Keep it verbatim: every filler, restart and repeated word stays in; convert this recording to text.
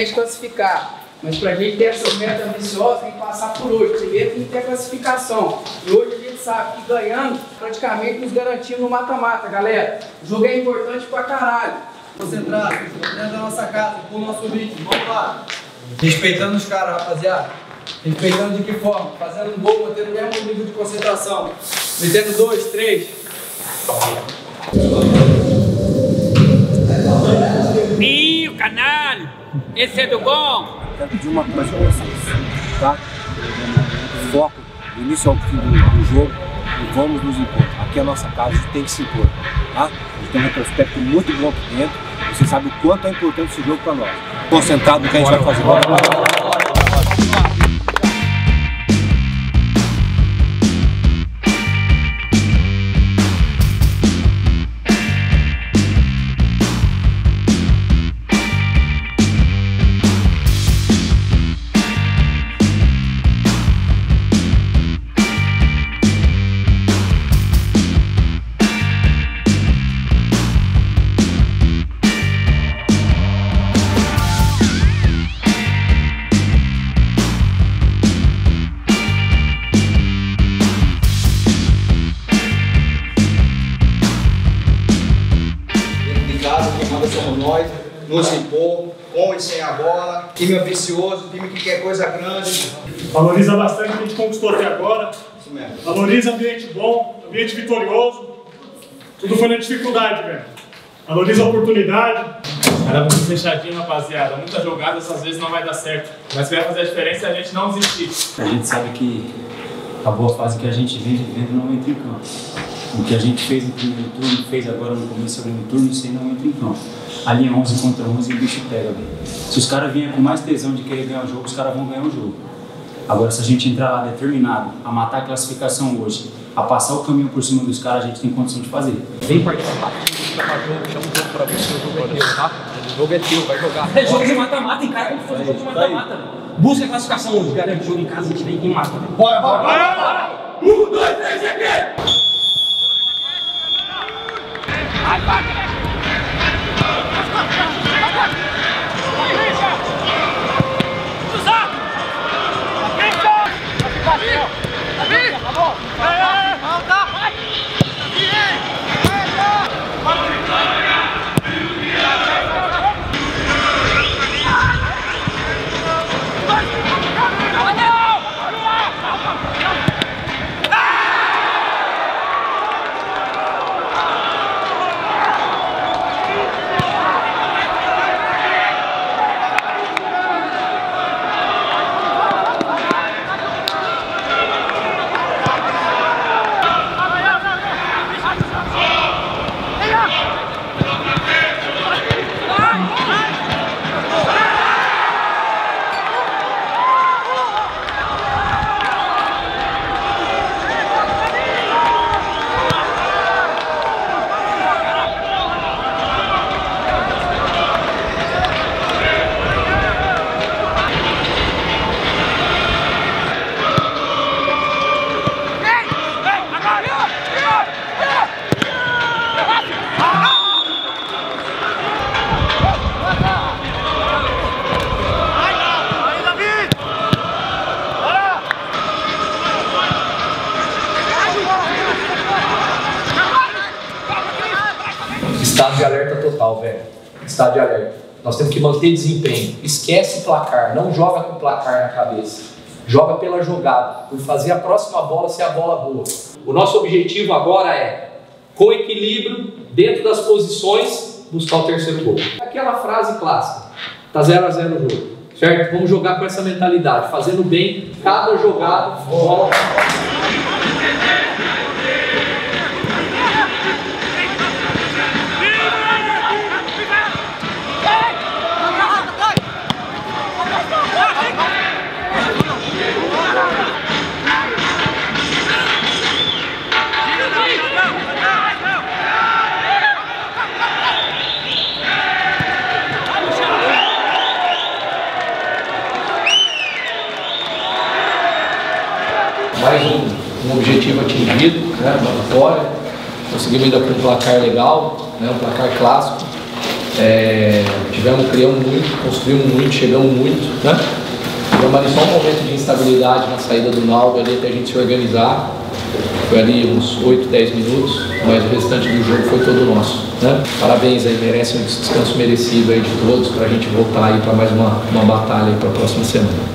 gente classificar. Mas para a gente ter essa meta ambiciosa, tem que passar por hoje. Primeiro tem que ter a classificação. E hoje a gente sabe que ganhando, praticamente nos garantimos no mata-mata, galera. O jogo é importante pra caralho. Concentrado, dentro da nossa casa, com o nosso ritmo. Vamos lá. Respeitando os caras, rapaziada. Respeitando de que forma? Fazendo um gol, mantendo o mesmo nível de concentração. Metendo dois, três. Ih, canalho! Esse é do bom! Quero pedir uma coisa para vocês, tá? Foco do início ao fim do, do jogo e vamos nos impor. Aqui é a nossa casa, a gente tem que se impor, tá? A gente tem um retrospecto muito bom aqui dentro. Você sabe o quanto é importante esse jogo para nós. Concentrado no que a gente vai fazer. Bora, bora, bora. Somos nós, nos impor, com e sem a bola, time ambicioso, time que quer coisa grande. Valoriza bastante o que a gente conquistou até agora. Isso mesmo. Valoriza ambiente bom, ambiente vitorioso. Tudo foi na dificuldade, velho. Valoriza a oportunidade. Era muito fechadinho, rapaziada. Muitas jogadas às vezes não vai dar certo. Mas o que vai fazer a diferença é a gente não desistir. A gente sabe que a boa fase que a gente vem vivendo não entra em campo. O que a gente fez no primeiro turno, fez agora no começo do segundo turno, isso aí não entra em campo. Ali é onze contra onze e o bicho pega, velho. Se os caras vierem com mais tesão de querer ganhar o jogo, os caras vão ganhar o jogo. Agora, se a gente entrar lá determinado a matar a classificação hoje, a passar o caminho por cima dos caras, a gente tem condição de fazer. Vem participar. Chama o jogo pra você, o jogo é teu, tá? O jogo é teu, vai jogar. É jogo de mata-mata, tem cara como se fosse jogo de mata-mata. Busca a classificação hoje, galera. Jogo em casa, a gente vem quem mata. Bora, bora, bora, bora! Um, dois, três, e aqui! Vai, vai! Estado de alerta total, velho. Estado de alerta. Nós temos que manter desempenho. Esquece placar. Não joga com placar na cabeça. Joga pela jogada. Por fazer a próxima bola ser a bola boa. O nosso objetivo agora é, com equilíbrio, dentro das posições, buscar o terceiro gol. Aquela frase clássica. Tá zero a zero o jogo. Certo? Vamos jogar com essa mentalidade. Fazendo bem cada jogada. Bola. Mais um, um objetivo atingido, né, uma vitória. Conseguimos ainda com um placar legal, né, um placar clássico. É, tivemos, criamos muito, construímos muito, chegamos muito, né? Tivemos ali só um momento de instabilidade na saída do Naldo ali até a gente se organizar. Foi ali uns oito, dez minutos, mas o restante do jogo foi todo nosso, né? Parabéns aí, merece um descanso merecido aí de todos para a gente voltar aí para mais uma, uma batalha aí para a próxima semana.